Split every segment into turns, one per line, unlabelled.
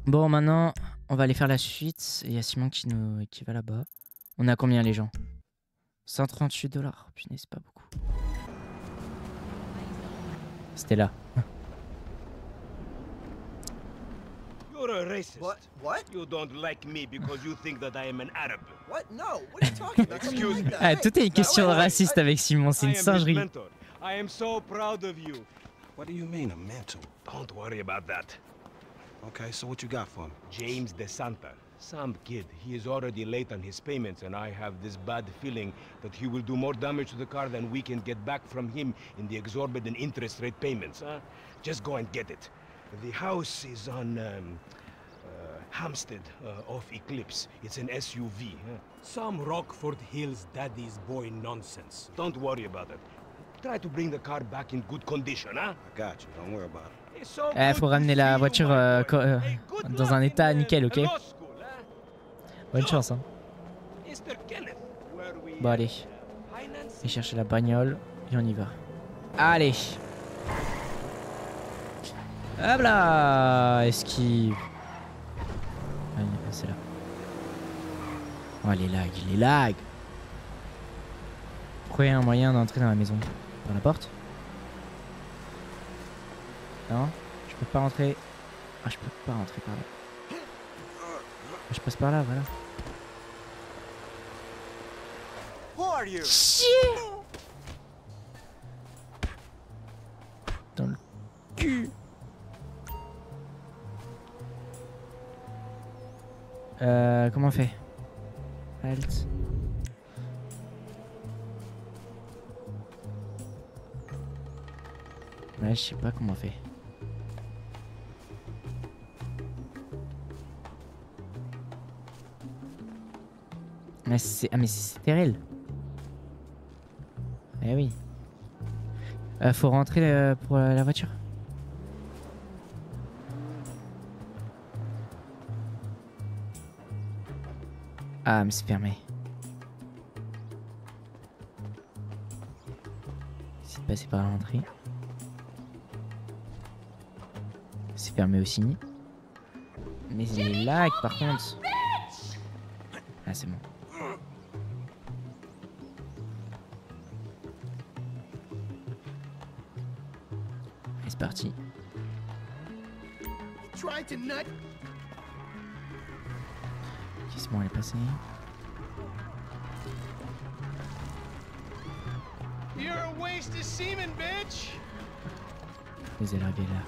Bon, maintenant, on va aller faire la suite. Il y a Simon qui va là-bas. On a combien, les gens? 138$. Punaise, c'est pas beaucoup. C'était là.
You're a racist.
What?
You don't like me because you think that I am an Arab.
What? No. What are you talking about?
Excuse me.
Ah, tout est une question raciste avec Simon, c'est
I
une
am his
singerie.
mentor. I am so proud of you.
What do you mean, a mentor?
Don't worry about that.
Okay, so what you got for me?
James DeSanta. Some kid. He is already late on his payments, and I have this bad feeling that he will do more damage to the car than we can get back from him in the exorbitant interest rate payments, huh? Just go and get it. The house is on Hampstead off Eclipse. It's an SUV. Huh? Some Rockford Hills daddy's boy nonsense. Don't worry about it. Try to bring the car back in good condition, huh?
I got you. Don't worry about it.
It's so
Faut
good
ramener
to
la
see
voiture
you, my boy. Hey, good
dans
luck
un état
in,
nickel, ok?
law school, huh?
Bonne chance, hein.
Mr. Kenneth, where we,
Bon, allez.
finance?
On va chercher la bagnole et on y va. Allez. Hop là. Esquive. Ah, il est passé là. Oh, les lags, les lags. Pourquoi il y a un moyen d'entrer dans la maison? Par la porte? Non, je peux pas rentrer. Ah, je peux pas rentrer par là. Je passe par là, voilà.
Who are you?
Dans le cul. Comment on fait? Alt. Ouais, je sais pas comment on fait. Mais c'est stérile. Eh oui. Faut rentrer pour la voiture. Ah, mais c'est fermé. C'est de passer par l'entrée. C'est fermé aussi. Mais les lags par contre. Ah, c'est bon. Et c'est parti. Ok, c'est bon, elle est passée.
You're a waste of semen, bitch!
Les élèves là.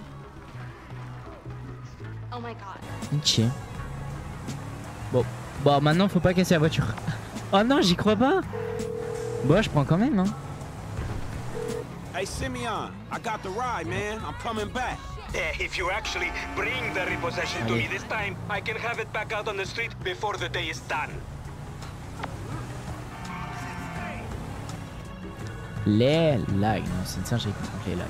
Oh my god.
Nietzsche. Bon. Bon, maintenant faut pas casser la voiture. Oh non, j'y crois pas. Bon, je prends quand même, hein.
Hey, Simeon, I got the ride, man. I'm coming back.
If you actually bring the repossession to me this time, I can have it back out on the street before the day is done.
Les lags. Non, c'est une singerie contre les lags.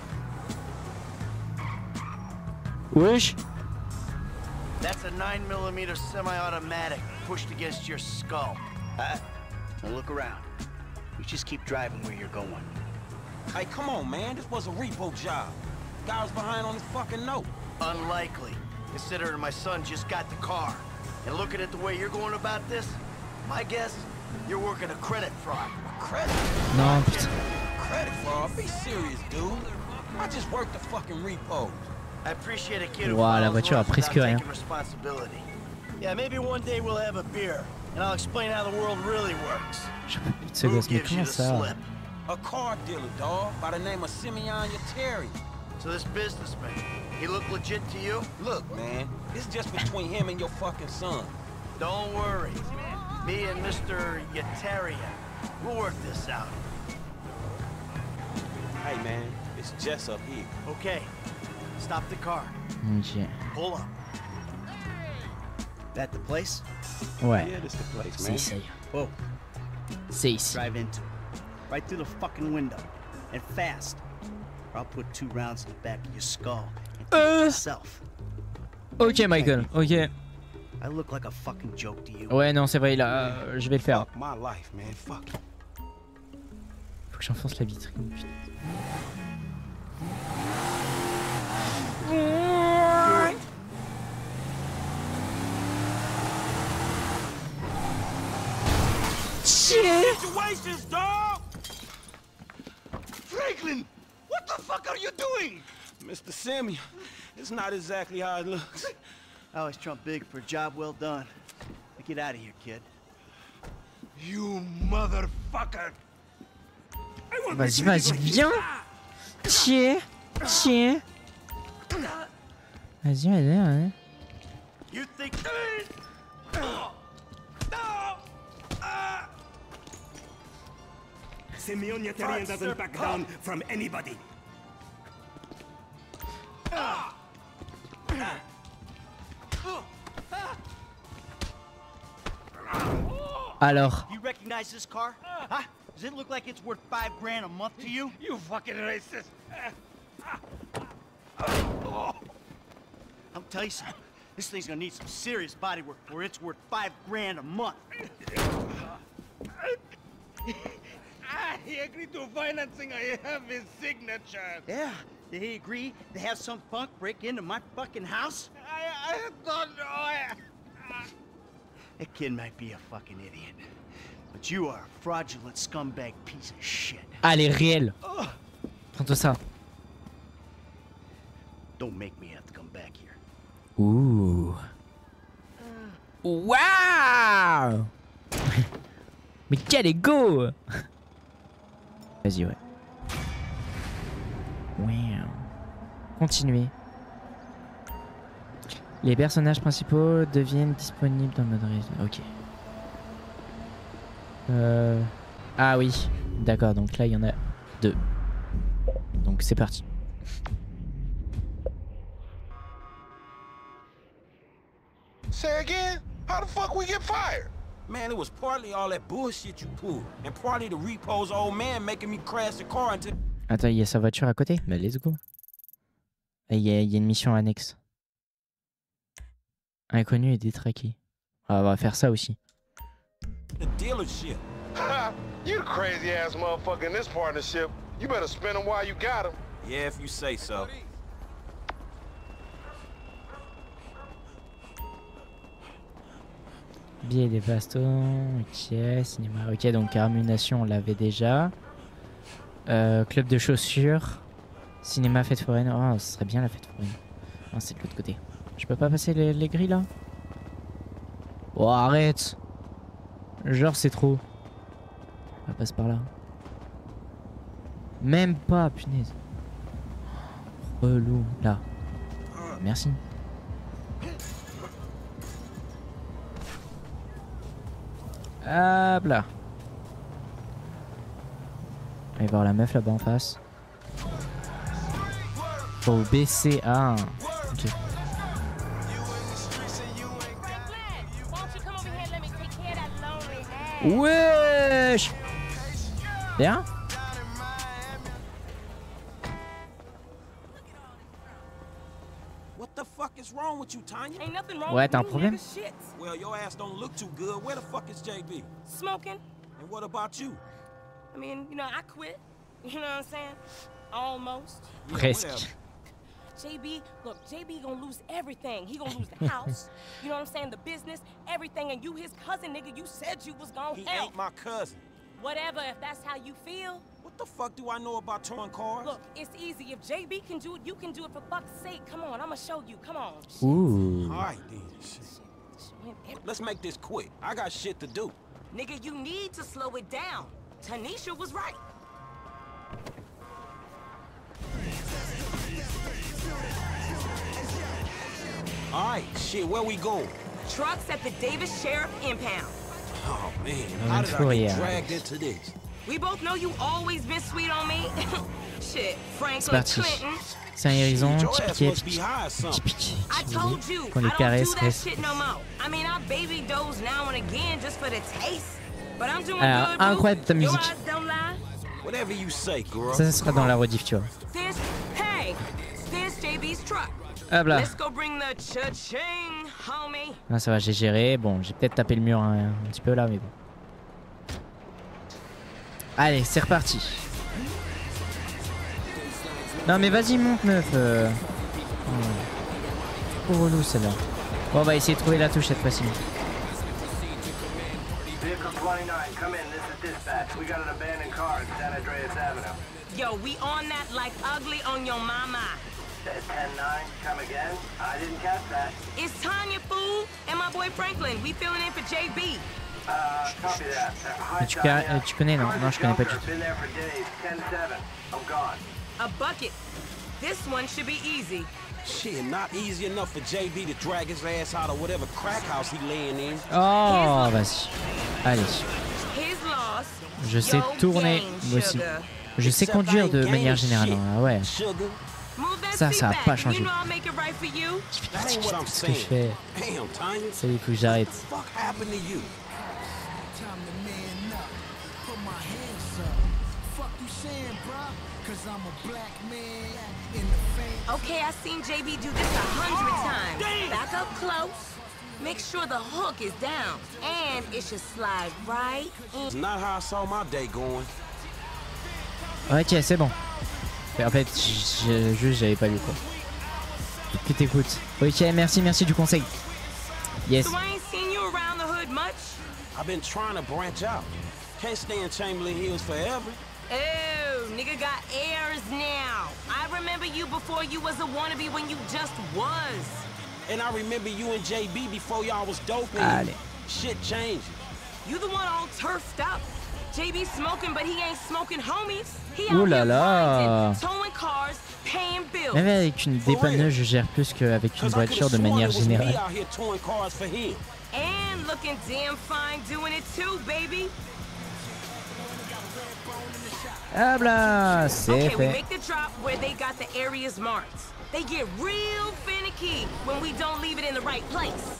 Wesh.
That's a 9mm semi-automatic pushed against your skull. Now look around. You just keep driving where you're going.
Hey, come on, man. This was a repo job. Guy was behind on his fucking note.
Unlikely, considering my son just got the car. And looking at the way you're going about this, my guess, you're working a credit fraud.
Credit?
Non, putain.
Credit fraud? Be serious, dude. I just worked the fucking repos.
I appreciate a kid who
Wow, la
follows
voiture a
rules
presque
without
rien.
taking responsibility. Yeah, maybe one day we'll have a beer, and I'll explain how the world really works.
Je peux plus de ce
Who
gosse, mais
gives you
comment
the
ça?
slip?
A car dealer, dog, by the name of Simeon Yeteri.
So this businessman, he look legit to you?
Look, man, it's just between him and your fucking son.
Don't worry. Me and Mr. Yetarian, we'll work this out.
Hey, man, it's Jess up here.
Okay, stop the car.
Ok.
Pull up. That the place?
Ouais.
Yeah, this the place,
C'est
man.
ici.
Whoa,
C'est ici.
drive into it. Right through the fucking window. And fast. Or I'll put 2 rounds in the back of your skull and do it myself.
Ok, Michael. Ok.
I look like a fucking joke to you.
Ouais, non, c'est vrai, là, je vais le faire.
Fuck my life, man. Fuck it.
Faut que j'enfonce la vitrine, putain.
Do it.
situations, dog!
Franklin! What the fuck are you doing?
Mr. Simeon, it's not exactly how it looks.
I always trump big for a job well done. Now get out of here, kid.
You motherfucker!
Vas-y, vas-y, viens. Tiens, tiens. Vas-y, vas-y.
You think...
Simeon doesn't back down from anybody.
Alors,
You recognize this car? Huh? Does it look like it's worth $5 grand a month to you?
You fucking racist!
I'll tell you something. This thing's gonna need some serious body work before it's worth $5 grand a month.
I agreed to financing. I have his signature.
Yeah, did he agree to have some punk break into my fucking house?
I don't know.
That kid might be a fucking idiot. But you are a fraudulent scumbag piece of shit.
allez, réel. Prends-toi ça.
Don't make me have to come back here.
Ouh. Waouh. Mais quel ego. Vas-y, ouais. Wow. Continuez. Les personnages principaux deviennent disponibles dans le mode réseau. Ok. Ah oui. D'accord, donc là il y en a 2. Donc c'est parti.
Say again? How the fuck we get fired?
Man, it was partly all that bullshit you pulled, and partly the repo's old man making me crash the car into...
Attends, il y a sa voiture à côté? Bah let's go. Et il y a une mission annexe. Inconnu et détraqué. Ah, on va faire ça aussi.
the dealership.
You the crazy ass motherfucker in this partnership. You better spend them while you got them.
Yeah, if you say so.
Billets des bastons, ok, cinéma, ok, donc Carmination on l'avait déjà. Club de chaussures, cinéma, fête foraine, oh ce serait bien la fête foraine. Non, c'est de l'autre côté. Je peux pas passer les grilles là? Oh arrête! Genre c'est trop. On passe par là. Même pas, punaise. Relou, là. Merci. Hop là. Allez voir la meuf là-bas en face. Faut baisser. Ah. Ok. Wesh. Bien.
What the fuck is wrong with you, Tanya?
Ain't nothing wrong
Ouais,
with
t'as un
you,
problème?
nigga. Shit.
Well, your ass don't look too good. Where the fuck is JB?
Smoking.
And what about you?
I mean, you know, I quit. You know what I'm saying? Almost.
Yeah,
Presque.
whatever.
JB, look, JB gonna lose everything. He gonna lose the house. You know what I'm saying? The business, everything. And you, his cousin, nigga, you said you was gonna
He
help.
ain't my cousin.
Whatever, if that's how you feel.
What the fuck do I know about towing cars?
Look, it's easy. If JB can do it, you can do it, for fuck's sake. Come on, I'ma show you. Come on.
Ouh.
All right, then. Shit. Let's make this quick. I got shit to do.
Nigga, you need to slow it down. Tanisha was right.
All right, shit, where we going?
Trucks at the Davis Sheriff Impound.
Oh, man,
Oh,
how did I
yeah.
get dragged into this?
We both know you always been sweet on me. Shit,
C'est
Franklin
parti.
Clinton.
C'est un hérisson,
Your
petit
ass
piquet,
must be high or something.
petit piquet.
I told you,
Quand les
I don't
caresses
do that
restent.
shit no more. I mean, I baby doze now and again just for the taste. But I'm doing
Alors,
good, boo.
incroyable ta
Your
musique.
eyes don't lie.
Whatever you say, girl.
Ça, ce sera dans la rediff, tu vois.
There's JB's truck.
Hop là.
Let's go bring the cha-ching, homie.
Ah, ça va, j'ai géré. Bon, j'ai peut-être tapé le mur un petit peu là, mais bon. Allez, c'est reparti. Non mais vas-y, monte meuf. Trop relou celle-là. Bon, on va essayer de trouver la touche cette fois-ci.
Vehicle 29, come in. This is dispatch. We got an abandoned car at San Andreas Avenue.
Yo, we on that like ugly on your mama.
10-9, come again? I didn't catch that.
It's Tanya, fool, and my boy Franklin. We filling in for JB.
Copy that. Hi,
Tu,
Tanya.
tu connais, non? Non, je connais pas du tout.
Been there for days. 10-7. I'm gone.
A bucket. This one should be easy.
Shit, not easy enough for JB to drag his ass out of whatever crack house he laying in.
Oh, vas-y. Allez.
His loss.
Je sais
Your
tourner,
gain,
moi aussi.
sugar.
Je sais
Except I
conduire
ain't
de
game
manière générale.
shit.
Hein, ouais.
Sugar,
Move that
Ça,
seat
ça a
back.
pas changé.
You know I'll make it right for you.
that ain't what I'm
Ce que je
saying.
fais.
Damn, Tanya.
Ça y est, il faut que j'arrête.
What the fuck happened to you?
Time to man up, put my hands up. Fuck you saying, bro? Cause I'm a black man in the fame.
Okay, I seen JB do this 100 times. Back up close. Make sure the hook is down. And it should slide right in.
It's not how I saw my day going.
Ok, c'est bon. En fait, juste j'avais pas lu quoi. Que t'écoutes. Ok, merci du conseil. Yes.
So I ain't seen you around the hood much?
I've been trying to branch out. Can't stay in Chamberlain Hills forever.
Oh, nigga got airs now. I remember you before you was a wannabe when you just was.
And I remember you and JB before y'all was doping.
Allez.
Shit changes.
You the one all turfed up. JB smoking, but he ain't smoking homies. He
Ouh
out
là
here
là.
grinding, towing cars, paying bills.
Même avec une dépanneuse, je gère plus qu'avec une
'Cause I
voiture
could've
de
sworn
manière
it was me
générale.
out here towing cars for him.
And looking damn fine doing it too, baby.
Ah là, c'est
Okay, we
fait.
make the drop where they got the areas marked. They get real finicky when we don't leave it in the right place.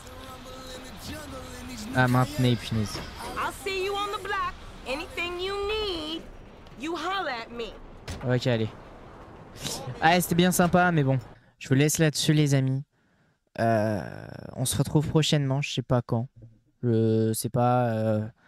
Ah, maintenez, punaise.
I'll see you on the block. Anything you need, you holler at me.
Ok, allez. Ah, c'était bien sympa, mais bon. Je vous laisse là-dessus, les amis. On se retrouve prochainement, je sais pas quand. Je sais pas.